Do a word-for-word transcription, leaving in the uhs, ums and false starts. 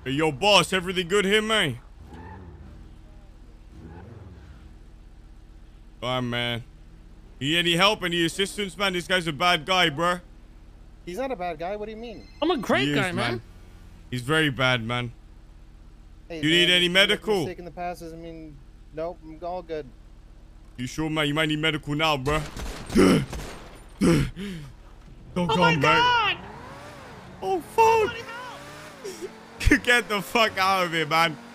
Hey, yo, boss, everything good here, man? Come on, man. You need any help, any assistance, man? This guy's a bad guy, bro. He's not a bad guy. What do you mean? I'm a great He guy, is, man. man. He's very bad, man. Hey, You need man, any if you make a medical? mistake in the past doesn't mean nope. I'm all good. You sure, man? You might need medical now, bro. Don't Oh come my back. god! Oh, fuck. Get the fuck out of here, man.